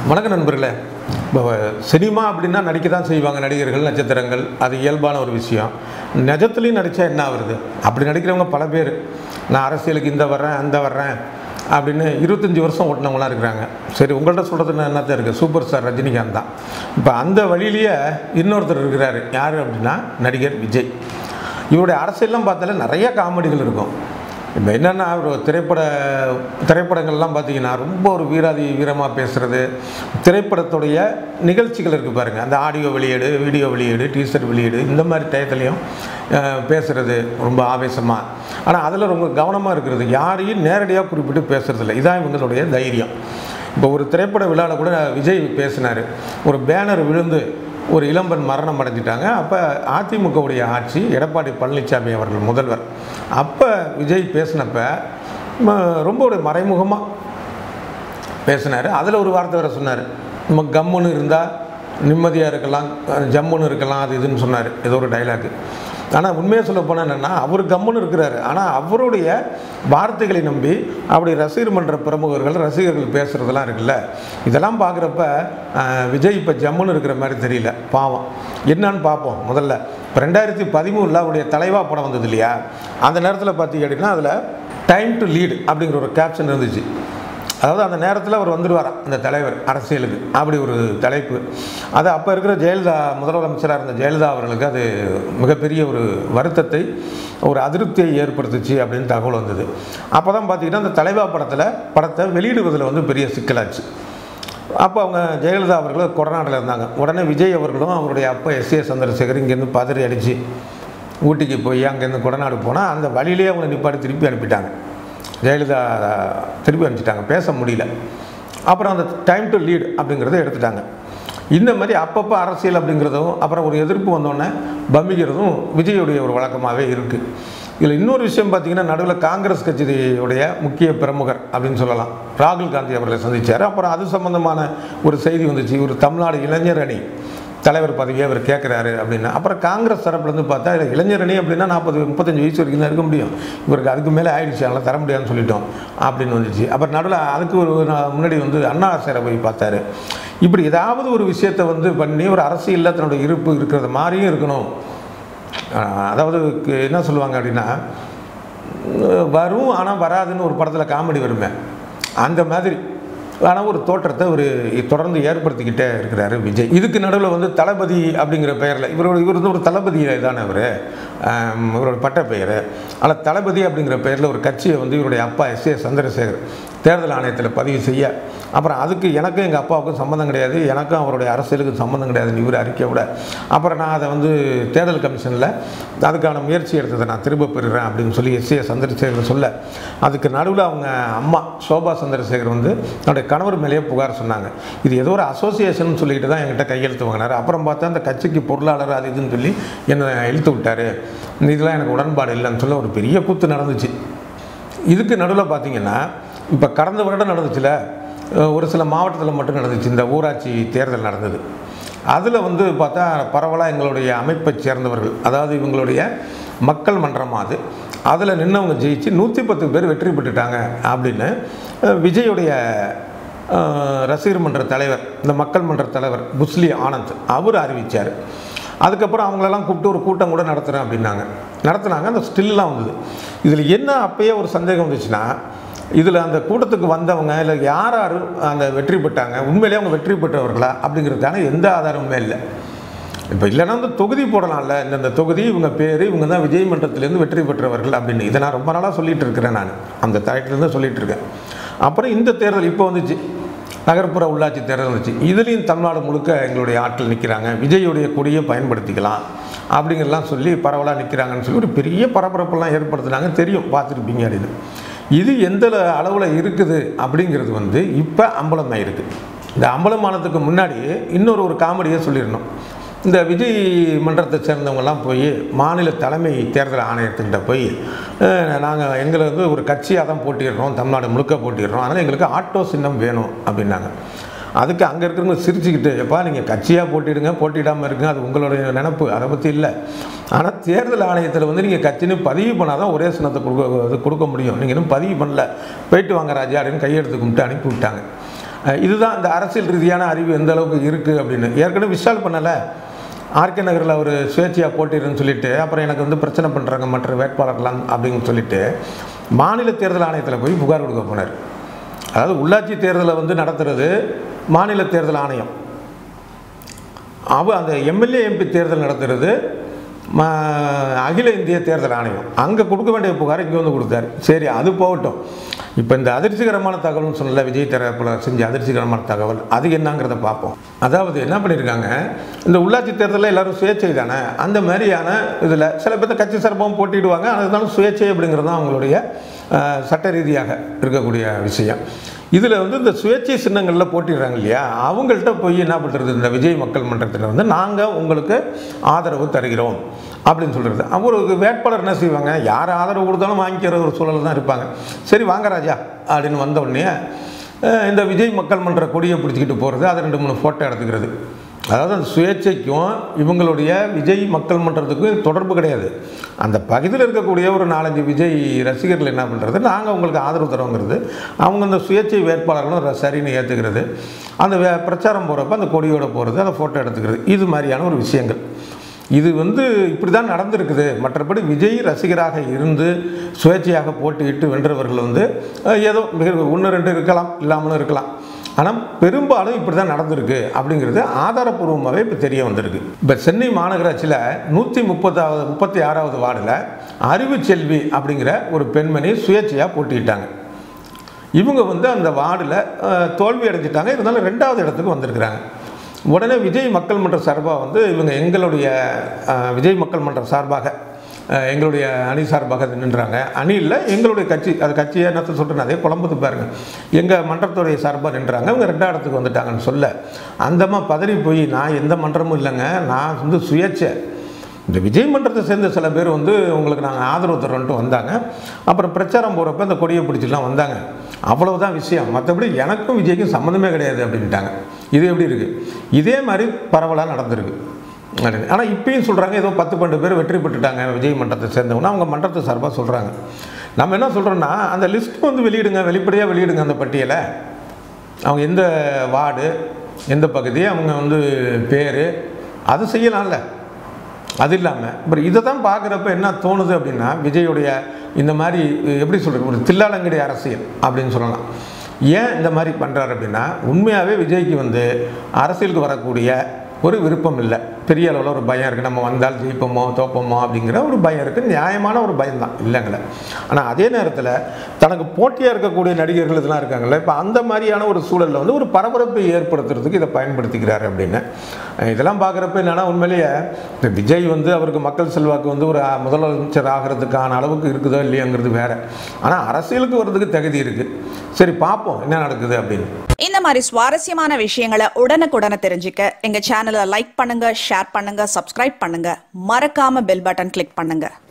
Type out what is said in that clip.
வணக்கம் நண்பர்களே. இப்போ சினிமா அப்படின்னா நடிக்க தான் செய்வாங்க நடிகர்கள், நட்சத்திரங்கள். அது இயல்பான ஒரு விஷயம். நிஜத்துலேயும் நடித்தா என்ன ஆகுறது? அப்படி நடிக்கிறவங்க பல பேர். நான் அரசியலுக்கு இந்த வர்றேன் அந்த வர்றேன் அப்படின்னு 25 வருஷம் ஓட்டினவங்களாம் இருக்கிறாங்க. சரி, உங்கள்கிட்ட சொல்கிறதுன்னு என்னத்தான் இருக்குது, சூப்பர் ஸ்டார் ரஜினிகாந்த் தான். இப்போ அந்த வழியிலேயே இன்னொருத்தர் இருக்கிறாரு. யார் அப்படின்னா நடிகர் விஜய். இவருடைய அரசியல்லாம் பார்த்தாலே நிறைய காமெடிகள் இருக்கும். இப்போ என்னென்னா ஒரு திரைப்படங்கள்லாம் பார்த்திங்கன்னா ரொம்ப ஒரு வீரமாக பேசுகிறது, திரைப்படத்துடைய நிகழ்ச்சிகள் இருக்குது பாருங்கள். அந்த ஆடியோ வெளியீடு, வீடியோ வெளியீடு, டீசர் வெளியீடு, இந்த மாதிரி டயத்துலையும் பேசுகிறது ரொம்ப ஆவேசமாக. ஆனால் அதில் ரொம்ப கவனமாக இருக்கிறது, யாரையும் நேரடியாக குறிப்பிட்டு பேசுகிறதில்ல. இதான் இவங்களுடைய தைரியம். இப்போ ஒரு திரைப்பட விழாவில் கூட விஜய் பேசினார். ஒரு பேனர் விழுந்து ஒரு இளம்பெண் மரணம் அடைஞ்சிட்டாங்க. அப்போ அதிமுகவுடைய ஆட்சி, எடப்பாடி பழனிசாமி அவர்கள் முதல்வர். அப்போ விஜய் பேசினப்ப ரொம்ப ஒரு மறைமுகமாக பேசினார். அதில் ஒரு வார்த்தை வேறு சொன்னார், நம்ம கம்முன்னு இருந்தால் நிம்மதியாக இருக்கலாம், ஜம்முன்னு இருக்கலாம், அது இதுன்னு சொன்னார். ஏதோ ஒரு டைலாக்கு. ஆனால் உண்மையாக சொல்ல போனால் என்னென்னா, அவர் கம்முன்னு இருக்கிறாரு. ஆனால் அவருடைய வார்த்தைகளை நம்பி அப்படி ரசிகர் மன்ற பிரமுகர்கள், ரசிகர்கள் பேசுகிறதெல்லாம் இருக்குல்ல, இதெல்லாம் பார்க்குறப்ப விஜய் இப்போ ஜம்முன்னு இருக்கிற மாதிரி தெரியல. பாவம். என்னான்னு பார்ப்போம். முதல்ல இப்போ 2013 அவருடைய தலைவா படம் வந்தது இல்லையா, அந்த நேரத்தில் பார்த்தீங்க அப்படின்னா அதில் டைம் டு லீடு அப்படிங்கிற ஒரு கேப்ஷன் இருந்துச்சு. அதாவது அந்த நேரத்தில் அவர் வந்துடுவாராம் அந்த தலைவர் அரசியலுக்கு, அப்படி ஒரு தலைப்பு. அது அப்போ இருக்கிற ஜெயலலிதா, முதலமைச்சராக இருந்த ஜெயலலிதா அவர்களுக்கு அது மிகப்பெரிய ஒரு வருத்தத்தை, ஒரு அதிருப்தியை ஏற்படுத்துச்சு அப்படின்னு தகவல் வந்தது. அப்போ தான் பார்த்திங்கன்னா அந்த தலைவா படத்தை வெளியிடுவதில் பெரிய சிக்கலாச்சு. அப்போ அவங்க ஜெயலலிதா அவர்கள் கொடநாட்டில் இருந்தாங்க. உடனே விஜய் அவர்களும் அவருடைய அப்பா எஸ்.ஏ. சந்திரசேகர் இங்கேருந்து பதறி அடித்து ஊட்டிக்கு போய் அங்கேருந்து கொடநாடு போனால் அந்த வழியிலே அவங்களை நிப்பாட்டி திருப்பி அனுப்பிட்டாங்க. ஜெயலலிதா திருப்பி அனுப்பிச்சிட்டாங்க, பேச முடியல. அப்புறம் அந்த டைம் டு லீட் அப்படிங்கிறத எடுத்துட்டாங்க. இந்த மாதிரி அப்பப்போ அரசியல் அப்படிங்கிறதும் அப்புறம் ஒரு எதிர்ப்பு வந்தோடனே பம்பிக்கிறதும் விஜயுடைய ஒரு வழக்கமாகவே இருக்குது. இதில் இன்னொரு விஷயம் பார்த்திங்கன்னா, நடுவில் காங்கிரஸ் கட்சியுடைய முக்கிய பிரமுகர் அப்படின்னு சொல்லலாம், ராகுல் காந்தி அவர்களை சந்தித்தார். அப்புறம் அது சம்மந்தமான ஒரு செய்தி வந்துச்சு, ஒரு தமிழ்நாடு இளைஞர் அணி தலைவர் பதவியை அவர் கேட்குறாரு அப்படின்னு. அப்புறம் காங்கிரஸ் தரப்புலேருந்து பார்த்தா இளைஞர் அணி அப்படின்னா 40-35 வயசு வரைக்கும் தான் இருக்க முடியும், இவருக்கு அதுக்கு மேலே ஆயிடுச்சு, அதனால் தர முடியாதுன்னு சொல்லிட்டோம் அப்படின்னு வந்துச்சு. அப்புறம் நடுவில் அதுக்கு ஒரு முன்னாடி அண்ணா ஹசாரை போய் பார்த்தாரு. இப்படி ஏதாவது ஒரு விஷயத்தை பண்ணி ஒரு அரசியலில் தன்னோட இருப்பு இருக்கிறது மாதிரியும் இருக்கணும். அதாவது என்ன சொல்லுவாங்க அப்படின்னா, வரும் ஆனால் வராதுன்னு ஒரு படத்தில் காமெடி வருமே, அந்த மாதிரி ஆனால் ஒரு தோற்றத்தை தொடர்ந்து ஏற்படுத்திக்கிட்டே இருக்கிறாரு விஜய். இதுக்கு நடுவில் தளபதி அப்படிங்கிற பெயரில் இவர் ஒரு தளபதி தானே இவரோட பட்ட பெயர். ஆனால் தளபதி அப்படிங்கிற பெயரில் ஒரு கட்சியை இவருடைய அப்பா எஸ்.ஏ. சந்திரசேகர் தேர்தல் ஆணையத்தில் பதிவு செய்ய, அப்புறம் அதுக்கு எனக்கும் எங்கள் அப்பாவுக்கும் சம்மந்தம் கிடையாது, எனக்கும் அவருடைய அரசியலுக்கு சம்மந்தம் கிடையாதுன்னு இவர் அறிக்கை விட, அப்புறம் நான் அதை தேர்தல் கமிஷனில் அதுக்கான முயற்சி எடுத்ததை நான் திரும்ப பெறுகிறேன் அப்படின்னு சொல்லி எஸ்.ஏ. சந்திரசேகர் சொல்ல, அதுக்கு நடுவில் அவங்க அம்மா சோபா சந்திரசேகர் தன்னுடைய கணவர் மேலேயே புகார் சொன்னாங்க. இது ஏதோ ஒரு அசோசியேஷன் சொல்லிட்டு தான் என்கிட்ட கையெழுத்து வாங்கினார். அப்புறம் பார்த்தா அந்த கட்சிக்கு பொருளாளர் அது இதுன்னு சொல்லி என்னை இழுத்து விட்டார், இதெல்லாம் எனக்கு உடன்பாடு இல்லைன்னு சொல்ல ஒரு பெரிய கூத்து நடந்துச்சு. இதுக்கு நடுவில் பார்த்திங்கன்னா, இப்போ கடந்த வருடம் நடந்துச்சுல, ஒரு சில மாவட்டத்தில் மட்டும் நடந்துச்சு, இந்த ஊராட்சி தேர்தல் நடந்தது. அதில் பார்த்தா பரவலாக எங்களுடைய அமைப்பை சேர்ந்தவர்கள், அதாவது இவங்களுடைய மக்கள் மன்றமாக அதில் நின்னவங்க ஜெயிச்சு 110 பேர் வெற்றி பெற்றுட்டாங்க அப்படின்னு விஜயுடைய ரசிகர் மன்ற தலைவர், இந்த மக்கள் மன்ற தலைவர் புஸ்ஸி ஆனந்த் அவர் அறிவித்தார். அதுக்கப்புறம் அவங்களெல்லாம் கூப்பிட்டு ஒரு கூட்டம் கூட நடத்துகிறேன் நடத்துனாங்க. அந்த ஸ்டில்லாம் வந்தது. இதில் என்ன அப்பயே ஒரு சந்தேகம் வந்துச்சுன்னா, இதில் அந்த கூட்டத்துக்கு வந்தவங்க இல்லை யார் அந்த வெற்றி பெற்றாங்க, உண்மையிலேயே அவங்க வெற்றி பெற்றவர்களா அப்படிங்கிறதுக்கான எந்த ஆதாரமுமே இல்லை. இப்போ இல்லைன்னா தொகுதி போடலாம்ல, இந்த தொகுதி இவங்க பேர், இவங்க தான் விஜய் மன்றத்திலேருந்து வெற்றி பெற்றவர்கள் அப்படின்னு. இதை நான் ரொம்ப நாளாக சொல்லிகிட்டு இருக்கிறேன், நான் அந்த தலைட்டிலேருந்து சொல்லிகிட்டு இருக்கேன். அப்புறம் இந்த தேர்தல் இப்போ வந்துச்சு, நகர்ப்புற உள்ளாட்சி தேர்தல் வந்துச்சு. இதுலேயும் தமிழ்நாடு முழுக்க எங்களுடைய ஆட்கள் நிற்கிறாங்க, விஜயுடைய கொடியை பயன்படுத்திக்கலாம் அப்படிங்கிறலாம் சொல்லி பரவலாக நிற்கிறாங்கன்னு சொல்லி ஒரு பெரிய பரபரப்பெல்லாம் ஏற்படுத்தினாங்க. தெரியும், பார்த்துருப்பீங்க அப்படின்னு. இது எந்த அளவில் இருக்குது அப்படிங்கிறது இப்போ அம்பலமாக இருக்குது. இந்த அம்பலமானதுக்கு முன்னாடி இன்னொரு காமெடியை சொல்லிடணும். இந்த விஜய் மன்றத்தை சேர்ந்தவங்கெல்லாம் போய் மாநில தலைமை தேர்தல் ஆணையத்துக்கிட்ட போய், நாங்கள் எங்களை ஒரு கட்சியாக தான் போட்டிடுறோம், தமிழ்நாடு முழுக்க போட்டிடுறோம், அதனால் எங்களுக்கு ஆட்டோ சின்னம் வேணும் அப்படின்னாங்க. அதுக்கு அங்கே இருக்கிறவங்க சிரிச்சுக்கிட்டு, எப்பா நீங்கள் கட்சியாக போட்டிடுங்க, போட்டிடாமல் இருக்குங்க, அது உங்களுடைய நினப்பு, அதை பற்றி இல்லை. ஆனால் தேர்தல் ஆணையத்தில் நீங்கள் கட்சின்னு பதிவு பண்ணால் தான் ஒரே சின்னத்தை கொடுக்க முடியும், நீங்கள் இன்னும் பதிவு பண்ணல, போயிட்டு வாங்க ராஜா அப்படின்னு கையெடுத்து கும்பிட்டு அனுப்பி விட்டாங்க. இதுதான் இந்த அரசியல் ரீதியான அறிவு எந்த அளவுக்கு இருக்குது அப்படின்னு. ஏற்கனவே விஷால் பண்ணலை, ஆர்கே நகரில் அவர் சுயேட்சையாக போட்டிருன்னு சொல்லிட்டு அப்புறம் எனக்கு வந்து பிரச்சனை பண்ணுறாங்க மற்ற வேட்பாளர்லாம் அப்படின்னு சொல்லிட்டு மாநில தேர்தல் ஆணையத்தில் போய் புகார் கொடுக்க போனார். அதாவது உள்ளாட்சி தேர்தலை வந்து நடத்துறது மாநில தேர்தல் ஆணையம், அந்த எம்எல்ஏ எம்பி தேர்தல் நடத்துறது அகில இந்திய தேர்தல் ஆணையம். அங்கே கொடுக்க வேண்டிய புகார் இங்கே வந்து கொடுத்தாரு. சரி, அது போகட்டும். இப்போ இந்த அதிர்ச்சிகரமான தகவல்னு சொன்னல, விஜய் தரப்பில் செஞ்ச அதிர்ச்சிகரமான தகவல், அது என்னங்கிறத பார்ப்போம். அதாவது என்ன பண்ணியிருக்காங்க, இந்த உள்ளாட்சி தேர்தலில் எல்லோரும் சுயேட்சை தானே, அந்த மாதிரியான இதில் சில பேர்த்த கட்சி சார்பாகவும் போட்டிடுவாங்க. அதனால சுயேட்சை அப்படிங்கிறது தான் அவங்களுடைய சட்ட ரீதியாக இருக்கக்கூடிய விஷயம். இதில் வந்து இந்த சுயேட்சை சின்னங்களில் போட்டிடுறாங்க இல்லையா, அவங்கள்ட்ட போய் என்ன பண்ணுறது, இந்த விஜய் மக்கள் மன்றத்தில் வந்து நாங்கள் உங்களுக்கு ஆதரவு தருகிறோம் அப்படின்னு சொல்கிறது. ஒரு வேட்பாளர் என்ன செய்வாங்க, யார் ஆதரவு கொடுத்தாலும் வாங்கிக்கிற ஒரு சூழல் தான் இருப்பாங்க. சரி வாங்க ராஜா அப்படின்னு வந்த உடனே இந்த விஜய் மக்கள் மன்ற கொடியை பிடிச்சிக்கிட்டு போகிறது, அதை 2-3 ஃபோட்டோ எடுத்துக்கிறது. அதாவது அந்த சுயேட்சைக்கும் இவங்களுடைய விஜய் மக்கள் மன்றத்துக்கும் தொடர்பு கிடையாது. அந்த பகுதியில் இருக்கக்கூடிய ஒரு 4-5 விஜய் ரசிகர்கள் என்ன பண்ணுறது, நாங்கள் உங்களுக்கு ஆதரவு தரோங்கிறது, அவங்க அந்த சுயேட்சை வேட்பாளர்களும் சரின்னு ஏற்றுக்கிறது, அந்த பிரச்சாரம் போகிறப்ப அந்த கொடியோடு போகிறது, அந்த ஃபோட்டோ எடுத்துக்கிறது. இது மாதிரியான ஒரு விஷயங்கள். இது வந்து இப்படி தான் நடந்திருக்குது. மற்றபடி விஜய் ரசிகராக இருந்து சுயேட்சையாக போட்டியிட்டு வென்றவர்கள் வந்து ஏதோ 1-2 இருக்கலாம், இல்லாமலும் இருக்கலாம். ஆனால் பெரும்பாலும் இப்படி தான் நடந்திருக்கு அப்படிங்கிறது ஆதாரப்பூர்வமாகவே இப்போ தெரிய வந்திருக்கு. இப்போ சென்னை மாநகராட்சியில் 136வது வார்டில் அறிவுச்செல்வி அப்படிங்கிற ஒரு பெண்மணி சுயேட்சையாக போட்டிட்டாங்க. இவங்க வந்து அந்த வார்டில் தோல்வி அடைஞ்சிட்டாங்க. இருந்தாலும் 2வது இடத்துக்கு வந்திருக்கிறாங்க. உடனே விஜய் மக்கள் மன்ற சார்பாக வந்து இவங்க எங்களுடைய விஜய் மக்கள் மன்றம் சார்பாக எங்களுடைய அணி சார்பாக நின்றாங்க. அணி இல்லை, எங்களுடைய கட்சி, அது கட்சியை என்ன சொல்கிறேன், அதே குழம்புது பாருங்கள், எங்கள் மன்றத்துடைய சார்பாக நின்றாங்க. அவங்க 2வது இடத்துக்கு வந்துட்டாங்கன்னு சொல்ல அந்தம்மா பதறி போய், நான் எந்த மன்றமும் இல்லைங்க, நான் வந்து சுயேட்சை, இந்த விஜய் மன்றத்தை சேர்ந்த சில பேர் வந்து உங்களுக்கு நாங்கள் ஆதரவு தரோன்ட்டு வந்தாங்க. அப்புறம் பிரச்சாரம் போகிறப்ப இந்த கொடியை பிடிச்சிலாம் வந்தாங்க, அவ்வளவுதான் விஷயம், மற்றபடி எனக்கும் விஜய்க்கும் சம்மந்தமே கிடையாது அப்படின்ட்டாங்க. இது எப்படி இருக்குது? இதே மாதிரி பரவலாக நடந்திருக்கு. ஆனால் இப்பயும் சொல்கிறாங்க ஏதோ 10-12 பேர் வெற்றி பெற்றுட்டாங்க விஜய் மன்றத்தை சேர்ந்தவங்கன்னா, அவங்க மன்றத்தை சார்பாக சொல்கிறாங்க. நம்ம என்ன சொல்கிறோன்னா, அந்த லிஸ்ட் வந்து வெளியிடுங்க, வெளிப்படையாக வெளியிடுங்க அந்த பட்டியலை. அவங்க எந்த வார்டு, எந்த பகுதி, அவங்க வந்து பேர், அது செய்யலாம்ல. அது இல்லாமல் அப்புறம் இதை தான் பார்க்குறப்ப என்ன தோணுது அப்படின்னா, விஜயுடைய இந்த மாதிரி எப்படி சொல்கிறது, ஒரு தில்லாலங்கடி அரசியல் அப்படின்னு சொல்லலாம். ஏன் இந்த மாதிரி பண்ணுறாரு அப்படின்னா, உண்மையாகவே விஜய்க்கு வந்து அரசியலுக்கு வரக்கூடிய ஒரு விருப்பம் இல்லை. பெரிய அளவில் ஒரு பயம் இருக்குது, நம்ம வந்தால் ஜெயிப்போமோ தோப்போமோ அப்படிங்கிற ஒரு பயம் இருக்குது. நியாயமான ஒரு பயம் தான், இல்லைங்களே. ஆனால் அதே நேரத்தில் தனக்கு போட்டியாக இருக்கக்கூடிய நடிகர்கள் இதெல்லாம் இருக்காங்கல்ல, இப்போ அந்த மாதிரியான ஒரு சூழலில் வந்து ஒரு பரபரப்பை ஏற்படுத்துறதுக்கு இதை பயன்படுத்திக்கிறாரு அப்படின்னு. இதெல்லாம் பார்க்குறப்ப என்னென்னா, உண்மையிலேயே இப்போ விஜய் வந்து அவருக்கு மக்கள் செல்வாக்கு வந்து ஒரு முதலமைச்சர் ஆகிறதுக்கான அளவுக்கு இருக்குதோ இல்லையாங்கிறது வேறு. ஆனால் அரசியலுக்கு வர்றதுக்கு தகுதி இருக்குது. சரி பார்ப்போம் என்ன நடக்குது அப்படின்னு. இந்த மாதிரி சுவாரஸ்யமான விஷயங்களை உடனுக்குடனே தெரிஞ்சுக்க எங்க சேனலை லைக் பண்ணுங்க, ஷேர் பண்ணுங்க, சப்ஸ்கிரைப் பண்ணுங்க, மறக்காம பெல் பட்டன் கிளிக் பண்ணுங்க.